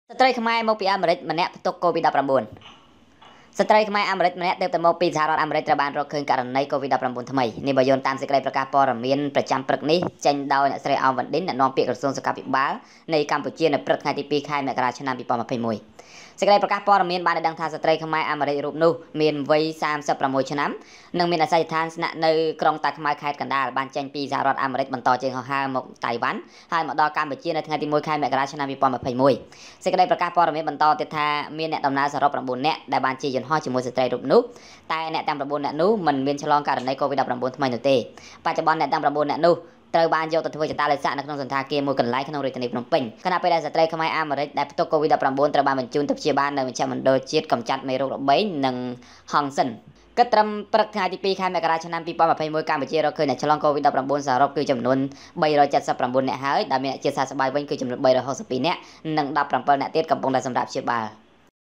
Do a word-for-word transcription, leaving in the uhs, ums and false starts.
ស្ត្រីខ្មែរមកពីអាមេរិកម្នាក់ផ្ទុក កូវីដ -19 ស្ត្រីខ្មែរអាមេរិកម្នាក់ទើបតែមកពីសហរដ្ឋអាមេរិកត្រូវបានរកឃើញករណី កូវីដ -19 ថ្មីនេះបើយោងតាមសេចក្តីប្រកាសព័ត៌មានប្រចាំព្រឹកនេះចេញដោយអ្នកស្រីអោមវ៉ាន់ឌិនអ្នកនាំពាក្យក្រសួងសុខាភិបាលនៃកម្ពុជានៅព្រឹកថ្ងៃទីពីរខែមករាឆ្នាំពីរពាន់ម្ភៃមួយ សេចក្តីប្រកាសព័ត៌មានបានដឹងថាស្ត្រីខ្មែរអាមេរិករូបនោះមានវ័យសាមសិបប្រាំមួយឆ្នាំនិងមានអាសយដ្ឋានស្នាក់នៅក្រុងតាខ្មៅខេត្តកណ្ដាលបានចេញពីសហរដ្ឋអាមេរិកបន្តជើងហោះហើរមកតៃវ៉ាន់ហើយមកដល់កម្ពុជានៅថ្ងៃទីមួយខែមករាឆ្នាំពីរពាន់ម្ភៃមួយ សេចក្តីប្រកាសព័ត៌មានបន្តទៀតថាមានអ្នកដំណើរសរុប 9 នាក់ដែលបានជិះយន្តហោះជាមួយស្ត្រីរូបនោះតែអ្នកទាំង 9 នាក់នោះមិនមានឆ្លងករណី កូវីដ -19 ថ្មីនោះទេបច្ចុប្បន្នអ្នកទាំង 9 នាក់នោះត្រូវបានយកទៅធ្វើចតាឡេសានៅក្នុងសន្តាគារមួយកន្លែងក្នុងរាជធានីភ្នំពេញខណៈពេលដែលស្ត្រីខ្មែរអាមេរិកដែលផ្ទុក កូវីដ -19 ត្រូវបានបញ្ជូនទៅព្យាបាលនៅមជ្ឈមណ្ឌលជាតិកម្ចាត់មេរោគរបេងនិងហង្សិនគិតត្រឹមព្រឹកថ្ងៃទីពីរខែមករាឆ្នាំពីរពាន់ម្ភៃមួយកម្ពុជារកឃើញអ្នកឆ្លង កូវីដ -19 សរុបគឺចំនួន បីរយចិតសិបប្រាំបួន នាក់ហើយដែលមានអ្នកជាសះស្បើយវិញគឺចំនួន បីរយហកសិបពីរ នាក់និង ដប់ប្រាំពិល នាក់ទៀតកំពុងតែសម្រាប់ព្យាបាល